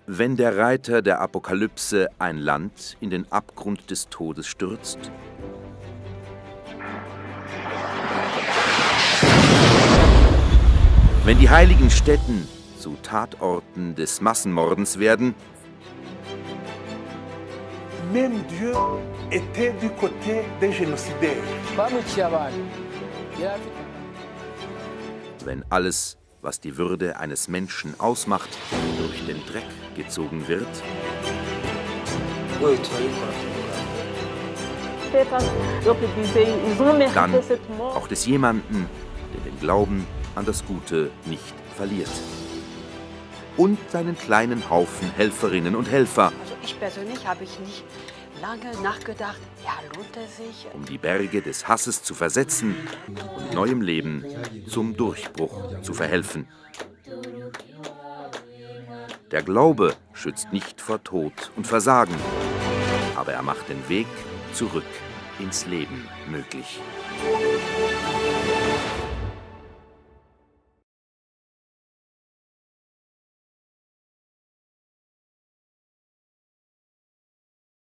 Wenn der Reiter der Apokalypse ein Land in den Abgrund des Todes stürzt, wenn die heiligen Stätten zu Tatorten des Massenmordens werden, Même Dieu était du côté des génocidaires. Wenn alles, was die Würde eines Menschen ausmacht, durch den Dreck gezogen wird, dann braucht es jemanden, der den Glauben an das Gute nicht verliert. Und seinen kleinen Haufen Helferinnen und Helfer, Also ich persönlich habe nicht lange nachgedacht, ja, lohnt es sich? um die Berge des Hasses zu versetzen und neuem Leben zum Durchbruch zu verhelfen. Der Glaube schützt nicht vor Tod und Versagen, aber er macht den Weg zurück ins Leben möglich.